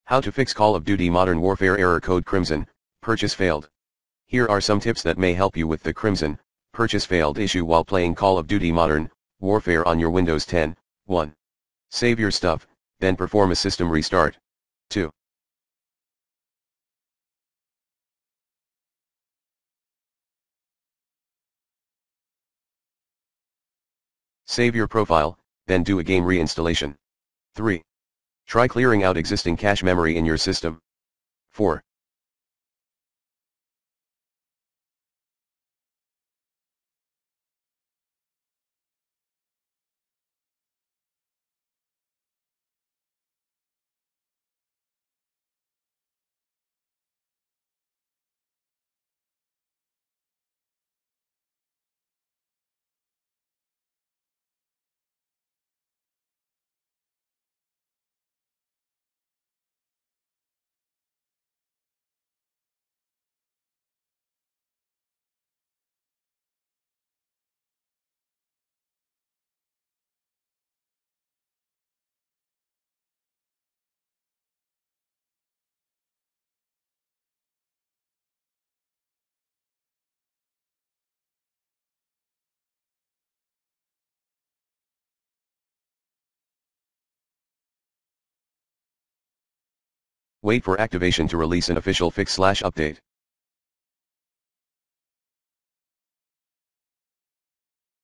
How to fix Call of Duty Modern Warfare error code Crimson, purchase failed. Here are some tips that may help you with the Crimson, purchase failed issue while playing Call of Duty Modern Warfare on your Windows 10. 1. Save your stuff, then perform a system restart. 2. Save your profile, then do a game reinstallation. 3. Try clearing out existing cache memory in your system. 4. Wait for activation to release an official fix/update.